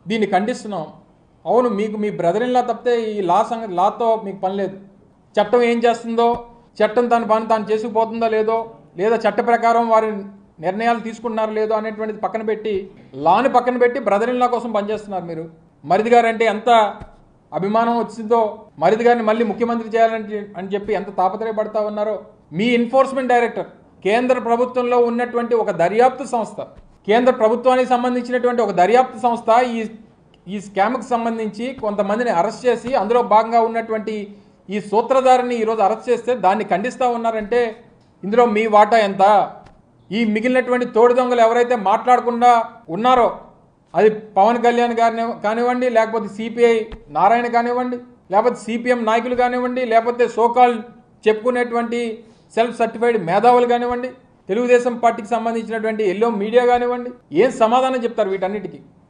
దీన్ని ఖండిస్తున్నాం. అవును, మీకు మీ బ్రదర్ ఇన్ లా తప్పితే ఈ లాతో మీకు పని లేదు. చట్టం ఏం చేస్తుందో, చట్టం తన పని తాను చేసుకుపోతుందో లేదో, లేదా చట్ట ప్రకారం వారి నిర్ణయాలు తీసుకుంటున్నారో లేదో అనేటువంటిది పక్కన పెట్టి, లాని పక్కన పెట్టి బ్రదర్ ఇన్ లా కోసం పనిచేస్తున్నారు మీరు. మరిది గారు అంటే ఎంత అభిమానం వచ్చిందో, మరిది గారిని మళ్ళీ ముఖ్యమంత్రి చేయాలని అని చెప్పి ఎంత తాపత్రయపడతా ఉన్నారో. మీ ఎన్ఫోర్స్మెంట్ డైరెక్టర్ కేంద్ర ప్రభుత్వంలో ఉన్నటువంటి ఒక దర్యాప్తు సంస్థ, కేంద్ర ప్రభుత్వానికి సంబంధించినటువంటి ఒక దర్యాప్తు సంస్థ ఈ స్కామ్కి సంబంధించి కొంతమందిని అరెస్ట్ చేసి అందులో భాగంగా ఉన్నటువంటి ఈ సూత్రధారిని ఈరోజు అరెస్ట్ చేస్తే దాన్ని ఖండిస్తూ ఉన్నారంటే ఇందులో మీ వాటా ఎంత? ఈ మిగిలినటువంటి తోడు దొంగలు ఎవరైతే మాట్లాడకుండా ఉన్నారో, అది పవన్ కళ్యాణ్ గారిని కానివ్వండి, లేకపోతే సిపిఐ నారాయణ కానివ్వండి, లేకపోతే సిపిఎం నాయకులు కానివ్వండి, లేకపోతే సోకాల్ చెప్పుకునేటువంటి సెల్ఫ్ సర్టిఫైడ్ మేధావులు కానివ్వండి, తెలుగుదేశం పార్టీకి సంబంధించినటువంటి ఎల్లో మీడియా కానివ్వండి, ఏం సమాధానం చెప్తారు వీటన్నిటికీ?